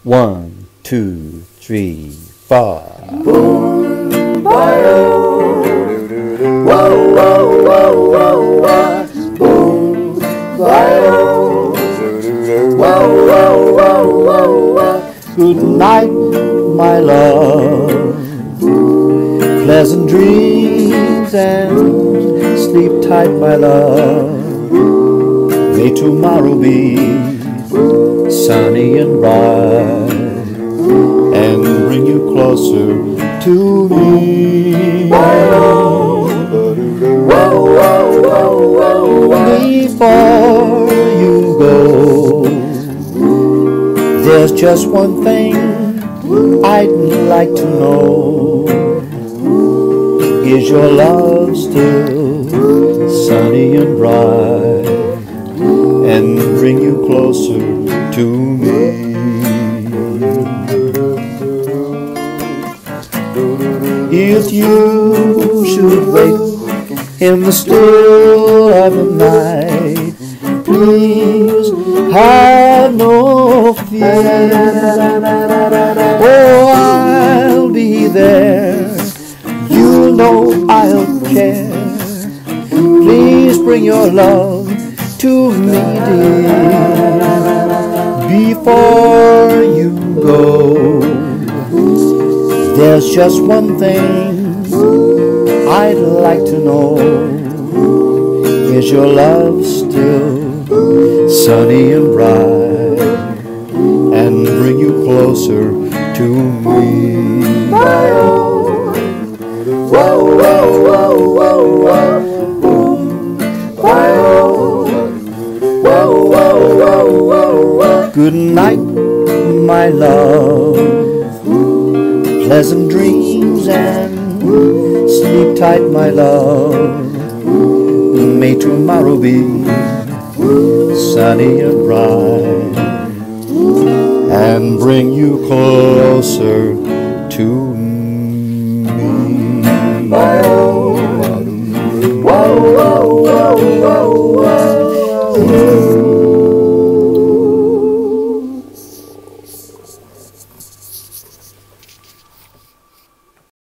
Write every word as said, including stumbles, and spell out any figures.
One, two, three, four. Boom, bio. Whoa, whoa, whoa, whoa, whoa. Boom, bio. Whoa, whoa, whoa, whoa, whoa. Good night, my love. Pleasant dreams and sleep tight, my love. May tomorrow be sunny and bright and bring you closer to me. Whoa, whoa, whoa, whoa, whoa. Before you go, there's just one thing I'd like to know. Is your love still sunny and bright and bring you closer to me? If you should wake in the still of the night, please have no fear. Oh, I'll be there. You know I'll care. Please bring your love to me, dear. Before you go, there's just one thing I'd like to know. Is your love still sunny and bright and bring you closer to me? Whoa, whoa, whoa, whoa, whoa. Boom, bio. Whoa, whoa, whoa, whoa, whoa. Good night, my love. Pleasant dreams and sleep tight, my love. May tomorrow be sunny and bright and bring you closer to me. Whoa, whoa, whoa.